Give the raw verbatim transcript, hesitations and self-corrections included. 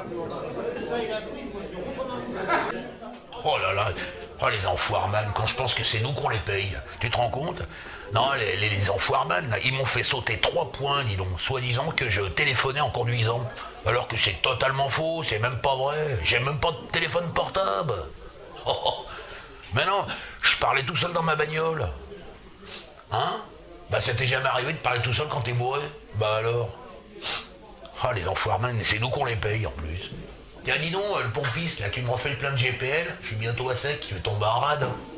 Oh là là, oh les enfoirman, quand je pense que c'est nous qu'on les paye. Tu te rends compte? Non, les, les, les enfoirman, là, ils m'ont fait sauter trois points, dis donc, soi-disant que je téléphonais en conduisant. Alors que c'est totalement faux, c'est même pas vrai. J'ai même pas de téléphone portable. Oh, oh. Mais non, je parlais tout seul dans ma bagnole. Hein? Bah ça t'est jamais arrivé de parler tout seul quand t'es bourré? Bah alors? Ah les enfoirman, c'est nous qu'on les paye en plus. Tiens dis donc, le pompiste, là tu me refais le plein de G P L, je suis bientôt à sec, je vais tomber en rade.